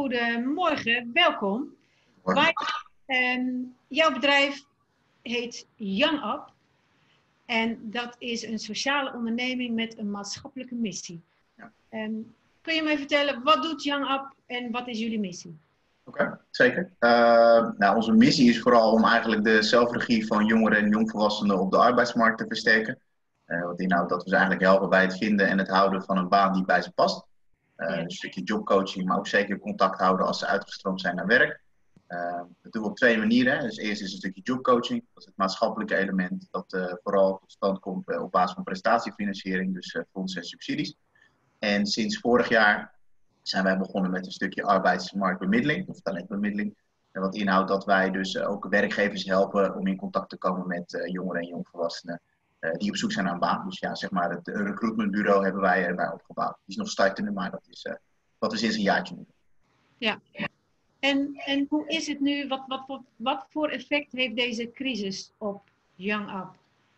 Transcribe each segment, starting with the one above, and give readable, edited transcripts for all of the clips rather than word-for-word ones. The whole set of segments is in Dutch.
Goedemorgen, welkom. Jouw bedrijf heet Young Up en dat is een sociale onderneming met een maatschappelijke missie. Ja. Kun je mij vertellen, wat doet Young Up en wat is jullie missie? Oké, zeker. Onze missie is vooral om eigenlijk de zelfregie van jongeren en jongvolwassenen op de arbeidsmarkt te versterken. Wat inhoudt dat we ze eigenlijk helpen bij het vinden en het houden van een baan die bij ze past. Een stukje jobcoaching, maar ook zeker contact houden als ze uitgestroomd zijn naar werk. Dat doen we op twee manieren. Dus eerst is een stukje jobcoaching. Dat is het maatschappelijke element dat vooral tot stand komt op basis van prestatiefinanciering, dus fondsen en subsidies. En sinds vorig jaar zijn wij begonnen met een stukje arbeidsmarktbemiddeling of talentbemiddeling. Wat inhoudt dat wij dus ook werkgevers helpen om in contact te komen met jongeren en jongvolwassenen die op zoek zijn naar een baan. Dus ja, zeg maar het recruitmentbureau hebben wij erbij opgebouwd. Die is nog startende, maar dat is wat we sinds een jaartje doen. Ja. En hoe is het nu? Wat voor effect heeft deze crisis op Young Up?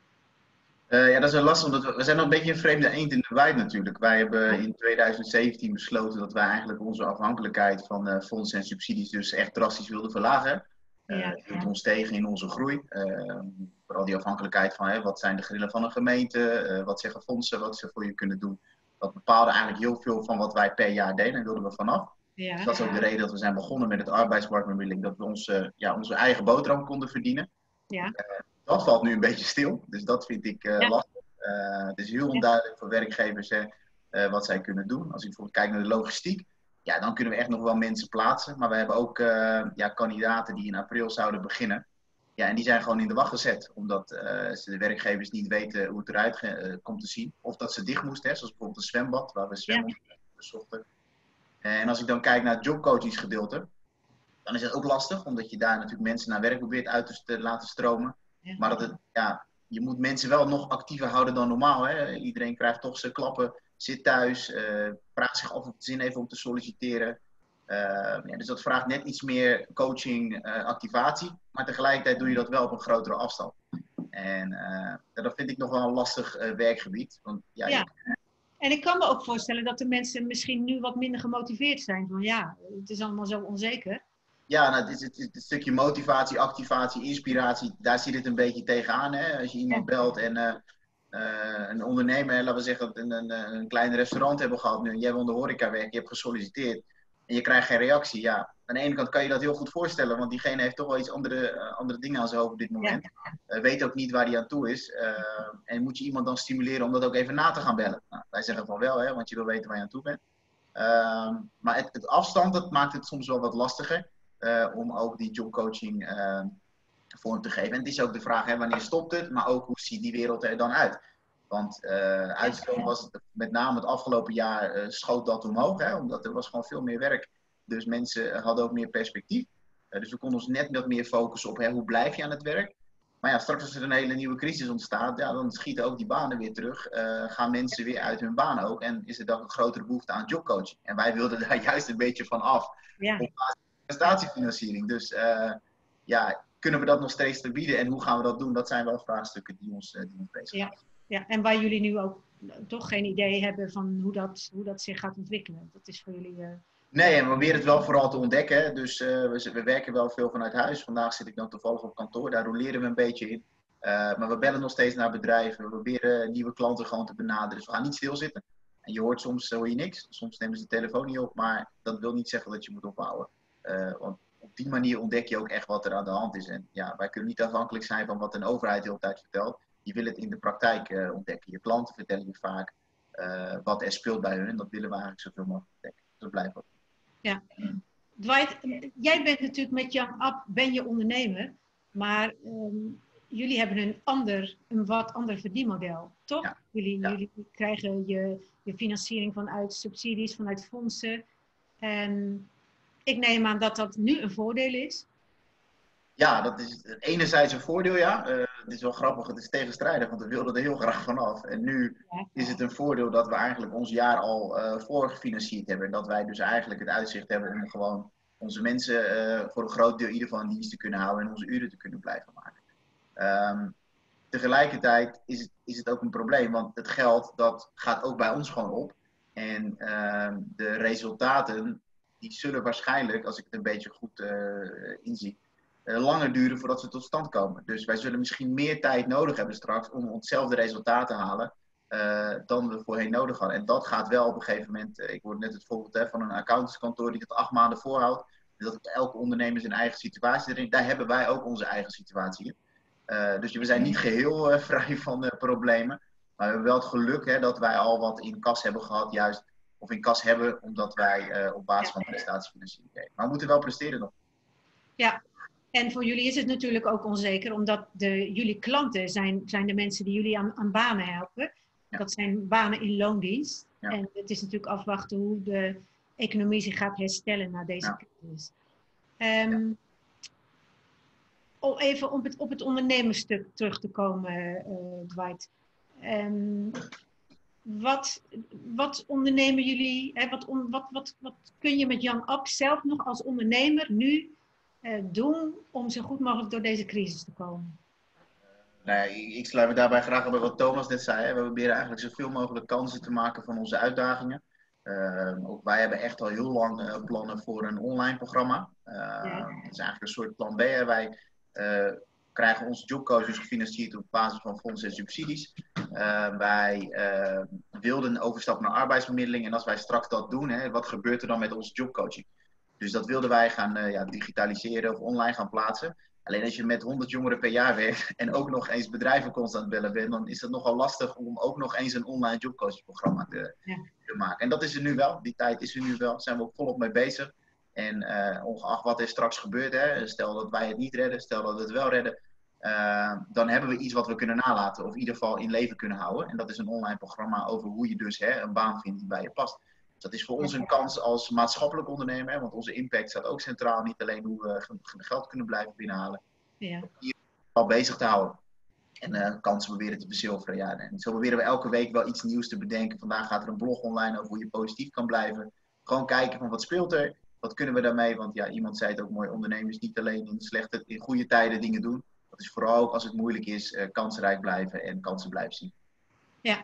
Ja, dat is wel lastig, omdat we zijn nog een beetje een vreemde eend in de bijt natuurlijk. Wij hebben in 2017 besloten dat wij eigenlijk onze afhankelijkheid van fondsen en subsidies dus echt drastisch wilden verlagen. Het hield ons tegen in onze groei. Vooral die afhankelijkheid van wat zijn de grillen van een gemeente, wat zeggen fondsen, wat ze voor je kunnen doen. Dat bepaalde eigenlijk heel veel van wat wij per jaar deden en wilden we vanaf. Ja. Dus dat is ook de reden dat we zijn begonnen met het arbeidsmarktbemiddeling, dat we onze eigen boterham konden verdienen. Ja. Dat valt nu een beetje stil, dus dat vind ik lastig. Het is heel onduidelijk voor werkgevers wat zij kunnen doen. Als ik bijvoorbeeld kijk naar de logistiek, ja, dan kunnen we echt nog wel mensen plaatsen. Maar we hebben ook kandidaten die in april zouden beginnen. Ja, en die zijn gewoon in de wacht gezet, omdat de werkgevers niet weten hoe het eruit komt te zien. Of dat ze dicht moesten, zoals bijvoorbeeld een zwembad, waar we zwemmen bezochten. En als ik dan kijk naar het jobcoachingsgedeelte, dan is het ook lastig, omdat je daar natuurlijk mensen naar werk probeert uit te laten stromen. Ja. Maar je moet mensen wel nog actiever houden dan normaal. Hè? Iedereen krijgt toch zijn klappen, zit thuis, vraagt zich af of het zin heeft om te solliciteren. Dus dat vraagt net iets meer coaching, activatie. Maar tegelijkertijd doe je dat wel op een grotere afstand. En dat vind ik nog wel een lastig werkgebied. Want, En ik kan me ook voorstellen dat de mensen misschien nu wat minder gemotiveerd zijn. Van het is allemaal zo onzeker. Ja, nou, het stukje motivatie, activatie, inspiratie, daar zit het een beetje tegenaan. Hè? Als je iemand belt en een ondernemer, laten we zeggen, een klein restaurant hebben gehad nu, jij wil in de horeca werken, je hebt gesolliciteerd en je krijgt geen reactie. Ja, aan de ene kant kan je dat heel goed voorstellen, want diegene heeft toch wel iets andere dingen aan zijn hoofd op dit moment. Weet ook niet waar hij aan toe is. En moet je iemand dan stimuleren om dat ook even na te gaan bellen? Nou, wij zeggen van wel, hè, want je wil weten waar je aan toe bent. Maar het afstand, dat maakt het soms wel wat lastiger. Om ook die jobcoaching vorm te geven. En het is ook de vraag, wanneer stopt het? Maar ook, hoe ziet die wereld er dan uit? Want uitstroom was het, met name het afgelopen jaar, schoot dat omhoog. Hè? Omdat er was gewoon veel meer werk. Dus mensen hadden ook meer perspectief. Dus we konden ons net wat meer focussen op hoe blijf je aan het werk. Maar ja, straks als er een hele nieuwe crisis ontstaat, dan schieten ook die banen weer terug. Gaan mensen weer uit hun baan ook. En is er dan een grotere behoefte aan jobcoaching. En wij wilden daar juist een beetje van af. Ja. Prestatiefinanciering. Dus kunnen we dat nog steeds te bieden en hoe gaan we dat doen? Dat zijn wel vraagstukken die ons bezighouden. Ja, en waar jullie nu ook toch geen idee hebben van hoe dat zich gaat ontwikkelen. Dat is voor jullie... Nee, en we proberen het wel vooral te ontdekken. Hè. Dus we werken wel veel vanuit huis. Vandaag zit ik dan toevallig op kantoor. Daar roleren we een beetje in. Maar we bellen nog steeds naar bedrijven. We proberen nieuwe klanten gewoon te benaderen. Dus we gaan niet stilzitten. En je hoort soms niks. Soms nemen ze de telefoon niet op. Maar dat wil niet zeggen dat je moet ophouden. Want op die manier ontdek je ook echt wat er aan de hand is. En ja, wij kunnen niet afhankelijk zijn van wat een overheid de hele tijd vertelt. Je wil het in de praktijk ontdekken. Je klanten vertellen je vaak wat er speelt bij hun. En dat willen we eigenlijk zoveel mogelijk ontdekken. Dus dat blijft ook. Ja. Dwight, jij bent natuurlijk met Young Up, ben je ondernemer. Maar jullie hebben een wat ander verdienmodel, toch? Ja. Jullie krijgen je financiering vanuit subsidies, vanuit fondsen. En ik neem aan dat dat nu een voordeel is. Ja, dat is enerzijds een voordeel, ja. Het is wel grappig, het is tegenstrijdig, want we wilden er heel graag vanaf. En nu is het een voordeel dat we eigenlijk ons jaar al voorgefinancierd hebben. En dat wij dus eigenlijk het uitzicht hebben om gewoon onze mensen voor een groot deel in ieder geval in dienst te kunnen houden en onze uren te kunnen blijven maken. Tegelijkertijd is het ook een probleem, want het geld dat gaat ook bij ons gewoon op. En de resultaten die zullen waarschijnlijk, als ik het een beetje goed inzie, langer duren voordat ze tot stand komen. Dus wij zullen misschien meer tijd nodig hebben straks om hetzelfde resultaat te halen dan we voorheen nodig hadden. En dat gaat wel op een gegeven moment, ik hoorde net het voorbeeld van een accountantskantoor die dat 8 maanden voorhoudt. Dat elke ondernemer zijn eigen situatie erin. Daar hebben wij ook onze eigen situatie in. Dus we zijn niet geheel vrij van problemen. Maar we hebben wel het geluk dat wij al wat in kas hebben gehad, juist. Of in kas hebben, omdat wij op basis van prestatiefinanciering deden. Maar we moeten wel presteren nog. Ja, en voor jullie is het natuurlijk ook onzeker, omdat jullie klanten zijn de mensen die jullie aan banen helpen. Ja. Dat zijn banen in loondienst. Ja. En het is natuurlijk afwachten hoe de economie zich gaat herstellen na deze crisis. Om even op het ondernemersstuk terug te komen, Dwight. Wat ondernemen jullie? Wat kun je met Young Up zelf nog als ondernemer nu doen om zo goed mogelijk door deze crisis te komen? Nou ja, ik sluit me daarbij graag op bij wat Thomas net zei. We proberen eigenlijk zoveel mogelijk kansen te maken van onze uitdagingen. Ook wij hebben echt al heel lang plannen voor een online programma. Dat is eigenlijk een soort plan B. Wij krijgen onze jobcoaches gefinancierd op basis van fondsen en subsidies. Wij wilden een overstap naar arbeidsbemiddeling. En als wij straks dat doen, wat gebeurt er dan met onze jobcoaching? Dus dat wilden wij gaan digitaliseren of online gaan plaatsen. Alleen als je met 100 jongeren per jaar werkt en ook nog eens bedrijven constant bellen bent, dan is het nogal lastig om ook nog eens een online jobcoachingprogramma te maken. En dat is er nu wel. Die tijd is er nu wel. Daar zijn we ook volop mee bezig. En ongeacht wat er straks gebeurt, stel dat wij het niet redden, stel dat we het wel redden, dan hebben we iets wat we kunnen nalaten of in ieder geval in leven kunnen houden. En dat is een online programma over hoe je dus een baan vindt die bij je past. Dus dat is voor ons een kans als maatschappelijk ondernemer, want onze impact staat ook centraal. Niet alleen hoe we geld kunnen blijven binnenhalen, hier al bezig te houden. En kansen proberen te verzilveren. Ja, en zo proberen we elke week wel iets nieuws te bedenken. Vandaag gaat er een blog online over hoe je positief kan blijven. Gewoon kijken van wat speelt er, wat kunnen we daarmee. Want ja, iemand zei het ook mooi, ondernemers niet alleen in goede tijden dingen doen. Dat is vooral ook als het moeilijk is, kansrijk blijven en kansen blijven zien. Ja.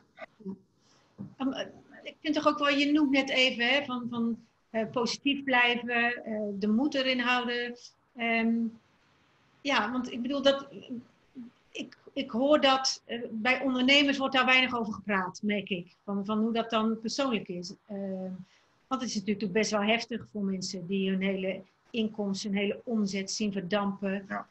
Ik vind toch ook wel, je noemt net even van positief blijven, de moed erin houden. Ja, want ik bedoel dat ik hoor dat bij ondernemers wordt daar weinig over gepraat, merk ik. Van hoe dat dan persoonlijk is. Want het is natuurlijk best wel heftig voor mensen die hun hele inkomsten, hun hele omzet zien verdampen. Ja.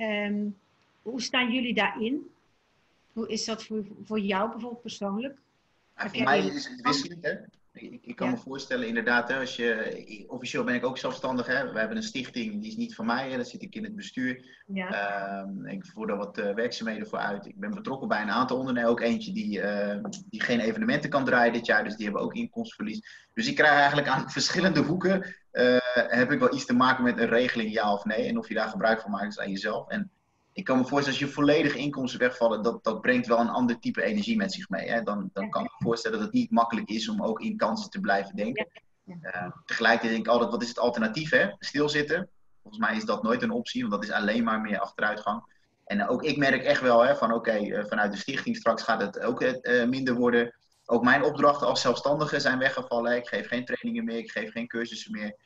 Hoe staan jullie daarin? Hoe is dat voor jou bijvoorbeeld persoonlijk? Voor mij is het wisselend, hè. Ik kan me voorstellen, inderdaad, officieel ben ik ook zelfstandig. Hè. We hebben een stichting, die is niet van mij, daar zit ik in het bestuur. Ja. Ik voer daar wat werkzaamheden voor uit. Ik ben betrokken bij een aantal ondernemers, ook eentje die geen evenementen kan draaien dit jaar, dus die hebben ook inkomstenverlies. Dus ik krijg eigenlijk aan verschillende hoeken, heb ik wel iets te maken met een regeling, ja of nee. En of je daar gebruik van maakt, is aan jezelf. En ik kan me voorstellen, als je volledig inkomsten wegvallen, dat brengt wel een ander type energie met zich mee. Hè? Dan kan ik me voorstellen dat het niet makkelijk is om ook in kansen te blijven denken. Tegelijkertijd denk ik altijd, wat is het alternatief? Hè? Stilzitten. Volgens mij is dat nooit een optie, want dat is alleen maar meer achteruitgang. En ook ik merk echt wel van vanuit de stichting straks gaat het ook minder worden. Ook mijn opdrachten als zelfstandige zijn weggevallen. Ik geef geen trainingen meer, ik geef geen cursussen meer.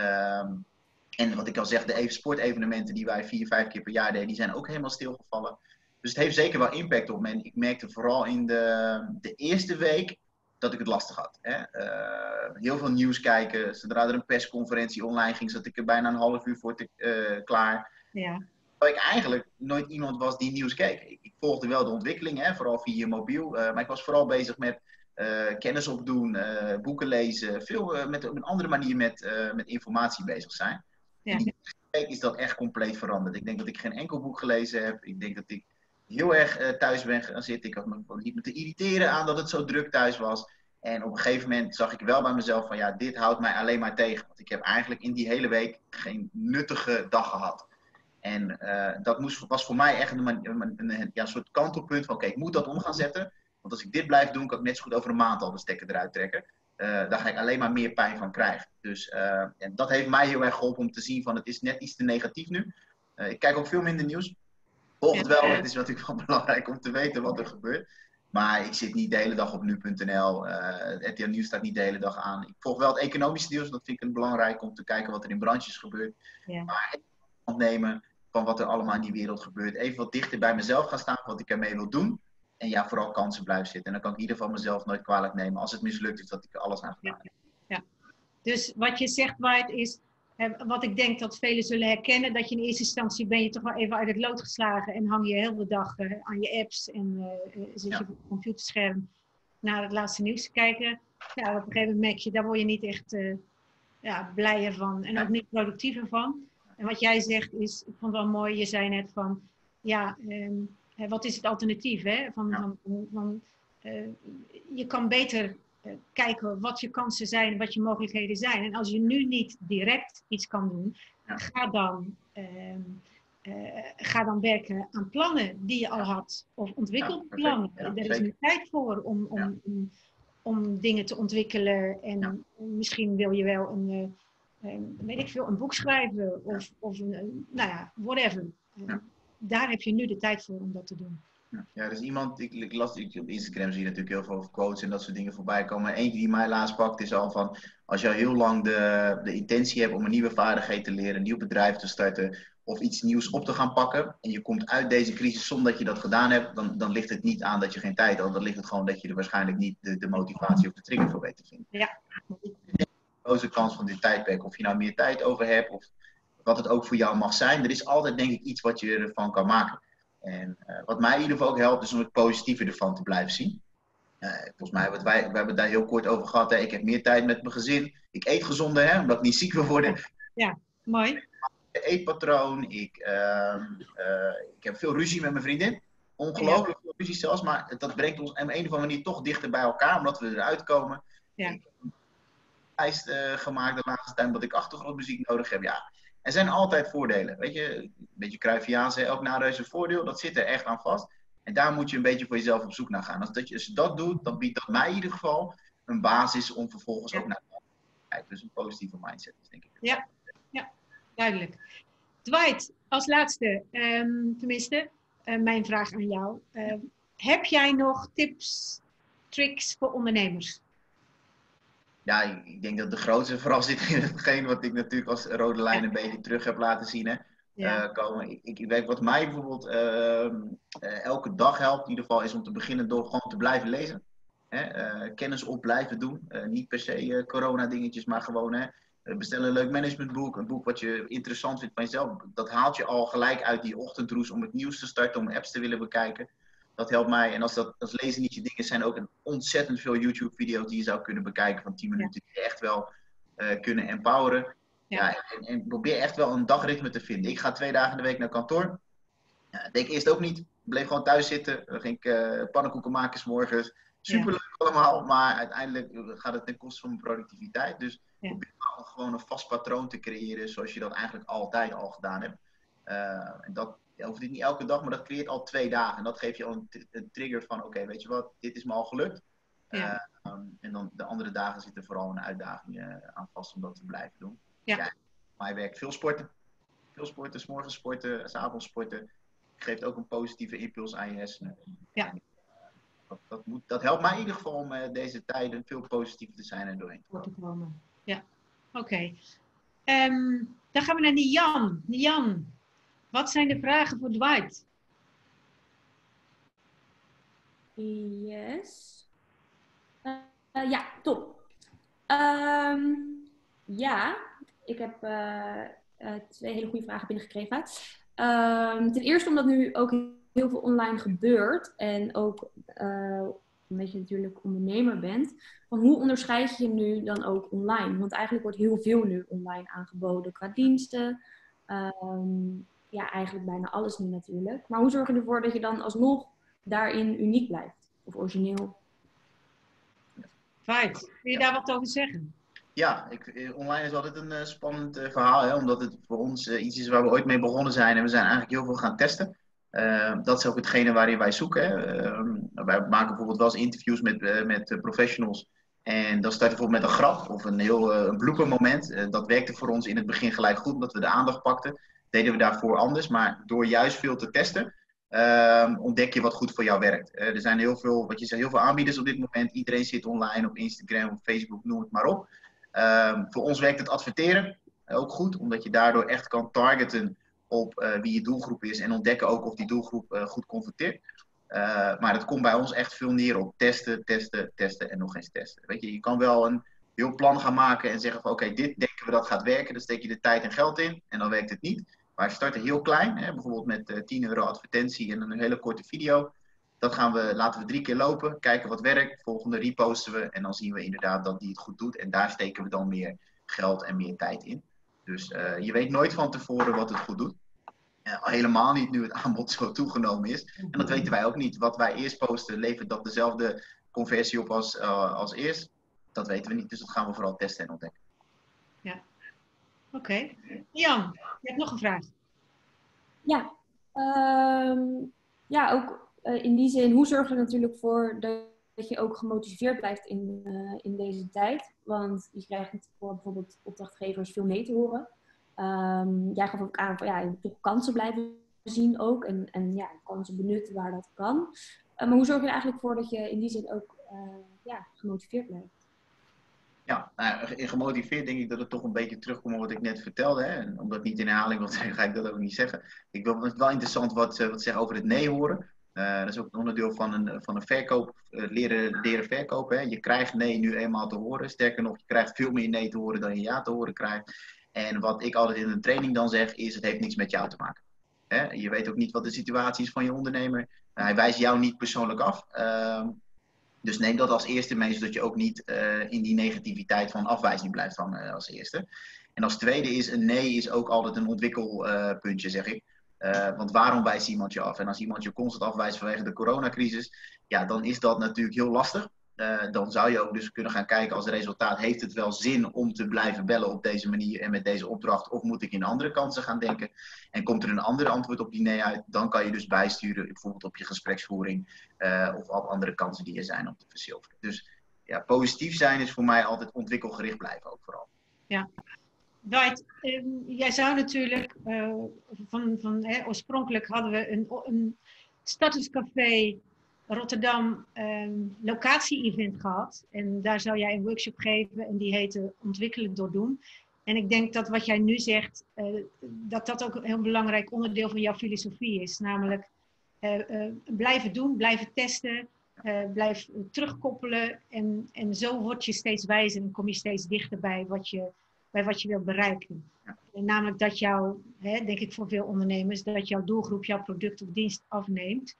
En wat ik al zeg, de sportevenementen die wij 4-5 keer per jaar deden, die zijn ook helemaal stilgevallen. Dus het heeft zeker wel impact op me. En ik merkte vooral in de eerste week dat ik het lastig had. Hè. Heel veel nieuws kijken. Zodra er een persconferentie online ging, zat ik er bijna een half uur voor klaar. Ja. Terwijl ik eigenlijk nooit iemand was die nieuws keek. Ik volgde wel de ontwikkeling, vooral via mobiel. Maar ik was vooral bezig met kennis opdoen, boeken lezen. Veel op een andere manier met informatie bezig zijn. Ja. In die week is dat echt compleet veranderd. Ik denk dat ik geen enkel boek gelezen heb. Ik denk dat ik heel erg thuis ben gaan zitten. Ik had me te irriteren aan dat het zo druk thuis was. En op een gegeven moment zag ik wel bij mezelf van ja, dit houdt mij alleen maar tegen. Want ik heb eigenlijk in die hele week geen nuttige dag gehad. En dat was voor mij echt een soort kantelpunt van oké, ik moet dat om gaan zetten. Want als ik dit blijf doen, kan ik net zo goed over een maand al de stekker eruit trekken. Daar ga ik alleen maar meer pijn van krijgen. Dus en dat heeft mij heel erg geholpen om te zien van het is net iets te negatief nu. Ik kijk ook veel minder nieuws. Volg het wel, het is natuurlijk wel belangrijk om te weten wat er gebeurt. Maar ik zit niet de hele dag op nu.nl. Het RTL Nieuws staat niet de hele dag aan. Ik volg wel het economische nieuws. Dat vind ik belangrijk om te kijken wat er in branches gebeurt. Ja. Maar even opnemen van wat er allemaal in die wereld gebeurt. Even wat dichter bij mezelf gaan staan. Wat ik ermee wil doen. En ja, vooral kansen blijven zitten. En dan kan ik in ieder geval mezelf nooit kwalijk nemen. Als het mislukt is dat ik er alles aan gedaan heb. Ja. Dus wat je zegt, Dwight, is... wat ik denk dat velen zullen herkennen, dat je in eerste instantie ben je toch wel even uit het lood geslagen en hang je heel de dag aan je apps en zit je op het computerscherm naar het laatste nieuws te kijken. Ja, op een gegeven moment merk je, daar word je niet echt blijer van en ook niet productiever van. En wat jij zegt is, ik vond het wel mooi, je zei net van, wat is het alternatief? Hè? Je kan beter kijken wat je kansen zijn en wat je mogelijkheden zijn. En als je nu niet direct iets kan doen, ga dan werken aan plannen die je al had. Of ontwikkelde plannen. Ja, er is nu tijd voor om dingen te ontwikkelen. En misschien wil je wel een boek schrijven. Of whatever. Daar heb je nu de tijd voor om dat te doen. Ja, er is iemand, ik las op Instagram, zie je natuurlijk heel veel over quotes en dat soort dingen voorbij komen. Eentje die mij laatst pakt is al van, als je al heel lang de intentie hebt om een nieuwe vaardigheid te leren, een nieuw bedrijf te starten of iets nieuws op te gaan pakken en je komt uit deze crisis zonder dat je dat gedaan hebt, dan ligt het niet aan dat je geen tijd had. Dan ligt het gewoon dat je er waarschijnlijk niet de motivatie of de trigger voor weet te vinden. Ja. De grote kans van dit tijdperk, of je nou meer tijd over hebt of wat het ook voor jou mag zijn, er is altijd denk ik iets wat je ervan kan maken. En wat mij in ieder geval ook helpt, is om het positieve ervan te blijven zien. Volgens mij, we hebben het daar heel kort over gehad. Hè. Ik heb meer tijd met mijn gezin. Ik eet gezonder, hè, omdat ik niet ziek wil worden. Ja, mooi. Eetpatroon. Ik heb veel ruzie met mijn vriendin. Ongelooflijk veel ruzie zelfs. Maar dat brengt ons op een of andere manier toch dichter bij elkaar, omdat we eruit komen. Ja. Ik heb een lijst gemaakt de laatste tijd, omdat ik achtergrondmuziek nodig heb. Ja. Er zijn altijd voordelen. Weet je, een beetje Cruyffiaans, elk nadeel is een voordeel. Dat zit er echt aan vast. En daar moet je een beetje voor jezelf op zoek naar gaan. Als je dat doet, dan biedt dat mij in ieder geval een basis om vervolgens ook naar te kijken. Dus een positieve mindset is denk ik. Ja, duidelijk. Dwight, als laatste, mijn vraag aan jou. Heb jij nog tips, tricks voor ondernemers? Ja, ik denk dat de grootste vooral zit in hetgeen wat ik natuurlijk als rode lijn een beetje terug heb laten zien. Hè. Komen. Ik weet wat mij bijvoorbeeld elke dag helpt, in ieder geval, is om te beginnen door gewoon te blijven lezen. Kennis op blijven doen. Niet per se corona dingetjes, maar gewoon bestel een leuk managementboek. Een boek wat je interessant vindt van jezelf. Dat haalt je al gelijk uit die ochtendroes om het nieuws te starten, om apps te willen bekijken. Dat helpt mij. En als lezen niet je dingen zijn, ook ontzettend veel YouTube-video's die je zou kunnen bekijken van 10 minuten. Die je echt wel kunnen empoweren. Ja, en probeer echt wel een dagritme te vinden. Ik ga 2 dagen in de week naar kantoor. Dat deed ik eerst ook niet. Ik bleef gewoon thuis zitten. Dan ging ik pannenkoeken maken 's morgens. Superleuk allemaal. Maar uiteindelijk gaat het ten koste van mijn productiviteit. Dus probeer gewoon een vast patroon te creëren. Zoals je dat eigenlijk altijd al gedaan hebt. En dat hoeft niet elke dag, maar dat creëert al 2 dagen. En dat geeft je al een trigger van, oké, weet je wat, dit is me al gelukt. En dan de andere dagen zit er vooral een uitdaging aan vast om dat te blijven doen. Ja, mij werkt veel sporten. Veel sporten, 's morgens sporten, 's avonds sporten. Geeft ook een positieve impuls aan je hersenen. Ja. Dat helpt mij in ieder geval om deze tijden veel positiever te zijn en doorheen te komen. Ja, oké. Dan gaan we naar Nian. Nian, wat zijn de vragen voor Dwight? Yes. Ja, top. Ik heb 2 hele goede vragen binnengekregen. Ten eerste omdat nu ook heel veel online gebeurt en ook omdat je natuurlijk ondernemer bent. Van hoe onderscheid je nu dan ook online? Want eigenlijk wordt heel veel nu online aangeboden qua diensten. Eigenlijk bijna alles nu natuurlijk. Maar hoe zorg je ervoor dat je dan alsnog daarin uniek blijft? Of origineel? Feit. Kun je daar wat over zeggen? Ja, online is altijd een spannend verhaal. Hè, omdat het voor ons iets is waar we ooit mee begonnen zijn. En we zijn eigenlijk heel veel gaan testen. Dat is ook hetgene waarin wij zoeken. Hè. Wij maken bijvoorbeeld wel eens interviews met professionals. En dan start je bijvoorbeeld met een grap of een blooper moment. Dat werkte voor ons in het begin gelijk goed, omdat we de aandacht pakten. Deden we daarvoor anders. Maar door juist veel te testen, ontdek je wat goed voor jou werkt. Er zijn heel veel, wat je zegt, heel veel aanbieders op dit moment. Iedereen zit online op Instagram, op Facebook, noem het maar op. Voor ons werkt het adverteren ook goed, omdat je daardoor echt kan targeten op wie je doelgroep is en ontdekken ook of die doelgroep goed converteert. Maar het komt bij ons echt veel neer op testen, testen, testen en nog eens testen. Weet je kan wel een heel plan gaan maken en zeggen van oké, dit denken we dat gaat werken. Dan steek je de tijd en geld in en dan werkt het niet. Maar we starten heel klein, bijvoorbeeld met 10 euro advertentie en een hele korte video. Dat laten we 3 keer lopen, kijken wat werkt. Volgende reposten we en dan zien we inderdaad dat die het goed doet. En daar steken we dan meer geld en meer tijd in. Dus je weet nooit van tevoren wat het goed doet. Helemaal niet nu het aanbod zo toegenomen is. En dat weten wij ook niet. Wat wij eerst posten, levert dat dezelfde conversie op als eerst? Dat weten we niet, dus dat gaan we vooral testen en ontdekken. Ja, oké. Jan, je hebt nog een vraag. Ja, ja ook in die zin, hoe zorg je er natuurlijk voor dat je ook gemotiveerd blijft in deze tijd? Want je krijgt voor bijvoorbeeld opdrachtgevers veel nee te horen. Jij gaf ook aan van je moet toch kansen blijven zien ook en kansen benutten waar dat kan. Maar hoe zorg je er eigenlijk voor dat je in die zin ook gemotiveerd blijft? Ja, gemotiveerd denk ik dat het toch een beetje terugkomt op wat ik net vertelde. En omdat het niet in herhaling wil zeggen, ga ik dat ook niet zeggen. Ik vind het wel interessant wat zeggen over het nee horen. Dat is ook een onderdeel van een verkoop, leren verkopen. Hè. Je krijgt nee nu eenmaal te horen. Sterker nog, je krijgt veel meer nee te horen dan je ja te horen krijgt. En wat ik altijd in een training dan zeg, is het heeft niks met jou te maken. Hè? Je weet ook niet wat de situatie is van je ondernemer. Hij wijst jou niet persoonlijk af. Dus neem dat als eerste mee, zodat je ook niet in die negativiteit van afwijzing blijft hangen als eerste. En als tweede is, een nee is ook altijd een ontwikkelpuntje, zeg ik. Want waarom wijst iemand je af? En als iemand je constant afwijst vanwege de coronacrisis, ja, dan is dat natuurlijk heel lastig. Dan zou je ook dus kunnen gaan kijken als resultaat, heeft het wel zin om te blijven bellen op deze manier en met deze opdracht, of moet ik in andere kansen gaan denken? En komt er een ander antwoord op die nee uit, dan kan je dus bijsturen, bijvoorbeeld op je gespreksvoering of op andere kansen die er zijn om te verzilveren. Dus ja, positief zijn is voor mij altijd ontwikkelgericht blijven ook vooral. Ja. Dwight, jij zou natuurlijk, oorspronkelijk hadden we een starterscafé Rotterdam locatie-event gehad. En daar zou jij een workshop geven en die heette Ontwikkelen door doen. En ik denk dat wat jij nu zegt, dat ook een heel belangrijk onderdeel van jouw filosofie is. Namelijk blijven doen, blijven testen, blijf terugkoppelen. En zo word je steeds wijzer en kom je steeds dichter bij wat je wilt bereiken. En namelijk dat denk ik voor veel ondernemers, dat jouw doelgroep jouw product of dienst afneemt.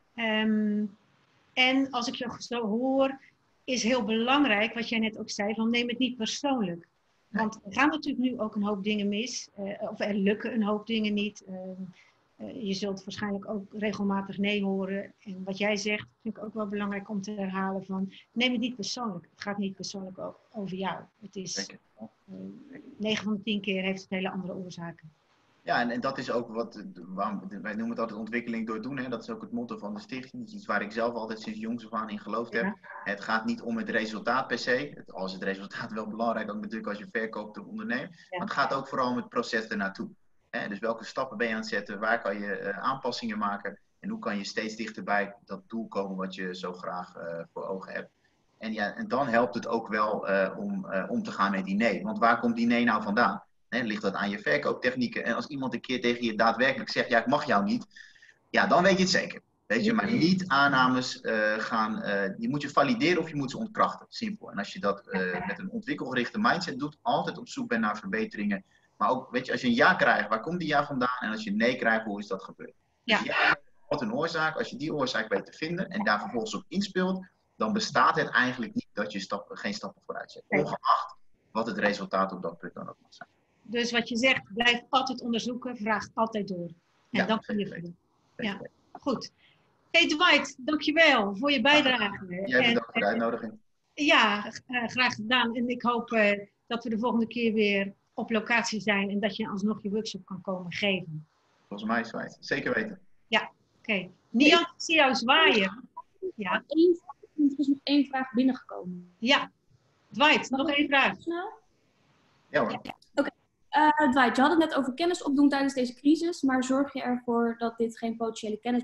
En als ik je zo hoor, is heel belangrijk, wat jij net ook zei, van neem het niet persoonlijk. Want er gaan natuurlijk nu ook een hoop dingen mis, of er lukken een hoop dingen niet. Je zult waarschijnlijk ook regelmatig nee horen. En wat jij zegt, vind ik ook wel belangrijk om te herhalen van, neem het niet persoonlijk. Het gaat niet persoonlijk over jou. Het is 9 van de 10 keer heeft het hele andere oorzaken. Ja, en dat is ook wij noemen het altijd ontwikkeling door doen. Hè? Dat is ook het motto van de stichting. Dat is iets waar ik zelf altijd sinds jongs af aan in geloofd heb. Ja. Het gaat niet om het resultaat per se. Al is het resultaat wel belangrijk, ook natuurlijk als je verkoopt of onderneemt. Ja. Maar het gaat ook vooral om het proces ernaartoe. Dus welke stappen ben je aan het zetten? Waar kan je aanpassingen maken? En hoe kan je steeds dichterbij dat doel komen wat je zo graag voor ogen hebt? En dan helpt het ook wel om te gaan met die nee. Want waar komt die nee nou vandaan? Ligt dat aan je verkooptechnieken? En als iemand een keer tegen je daadwerkelijk zegt, ja, ik mag jou niet. Ja, dan weet je het zeker. Weet je, maar niet aannames die moet je valideren of je moet ze ontkrachten. Simpel. En als je dat met een ontwikkelgerichte mindset doet, altijd op zoek bent naar verbeteringen. Maar ook, weet je, als je een ja krijgt, waar komt die ja vandaan? En als je een nee krijgt, hoe is dat gebeurd? Ja. Dus ja, wat een oorzaak. Als je die oorzaak weet te vinden en daar vervolgens op inspeelt, dan bestaat het eigenlijk niet dat je geen stappen vooruit zet. Ongeacht wat het resultaat op dat punt dan ook mag zijn. Dus wat je zegt, blijf altijd onderzoeken, vraag altijd door. En dan kun je verder. Ja, goed. Hey Dwight, dankjewel voor je bijdrage. Jij bedankt voor de uitnodiging. Ja, graag gedaan. En ik hoop dat we de volgende keer weer op locatie zijn en dat je alsnog je workshop kan komen geven. Volgens mij is het zeker weten. Ja, oké. Nian, ik zie jou zwaaien. Ja. Er is nog één vraag binnengekomen. Ja, Dwight, nog één vraag. Snel? Ja hoor. Oké. Dwight, je had het net over kennis opdoen tijdens deze crisis, maar zorg je ervoor dat dit geen potentiële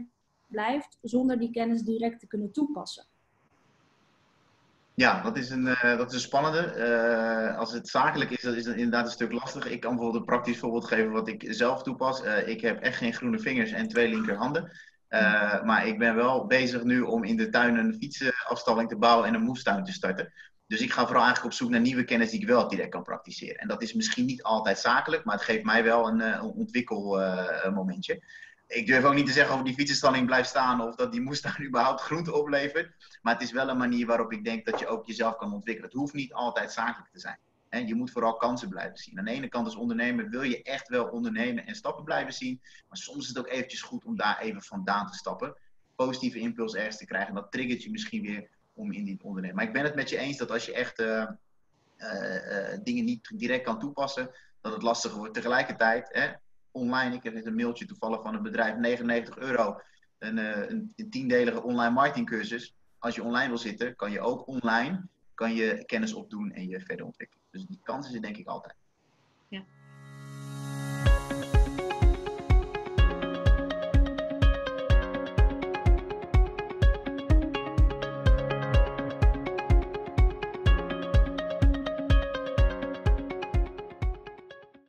blijft zonder die kennis direct te kunnen toepassen? Ja, dat is een spannende. Als het zakelijk is, dat is het inderdaad een stuk lastig. Ik kan bijvoorbeeld een praktisch voorbeeld geven wat ik zelf toepas. Ik heb echt geen groene vingers en 2 linkerhanden. Maar ik ben wel bezig nu om in de tuin een fietsenafstalling te bouwen en een moestuin te starten. Dus ik ga vooral eigenlijk op zoek naar nieuwe kennis die ik wel direct kan praktiseren. En dat is misschien niet altijd zakelijk, maar het geeft mij wel een ontwikkelmomentje. Ik durf ook niet te zeggen of die fietsenstalling blijft staan of dat die moestuin überhaupt groente oplevert. Maar het is wel een manier waarop ik denk dat je ook jezelf kan ontwikkelen. Het hoeft niet altijd zakelijk te zijn. En je moet vooral kansen blijven zien. Aan de ene kant als ondernemer wil je echt wel ondernemen en stappen blijven zien. Maar soms is het ook eventjes goed om daar even vandaan te stappen. Positieve impuls ergens te krijgen. En dat triggert je misschien weer om in die ondernemen. Maar ik ben het met je eens dat als je echt dingen niet direct kan toepassen, dat het lastiger wordt. Tegelijkertijd, online, ik heb net een mailtje toevallig van een bedrijf, €99. Een 10-delige online marketingcursus. Als je online wil zitten, kan je ook online kennis opdoen en je verder ontwikkelen. Dus die kans is er denk ik altijd. Ja.